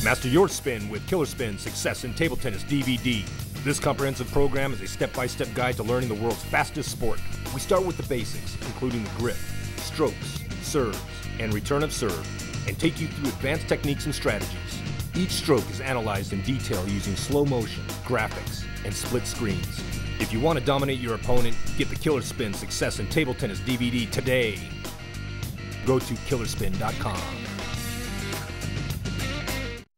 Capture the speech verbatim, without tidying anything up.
Master your spin with Killer Spin Success in Table Tennis D V D. This comprehensive program is a step-by-step guide to learning the world's fastest sport. We start with the basics, including the grip, strokes, serves, and return of serve, and take you through advanced techniques and strategies. Each stroke is analyzed in detail using slow motion, graphics, and split screens. If you want to dominate your opponent, get the Killer Spin Success in Table Tennis D V D today. Go to killer spin dot com.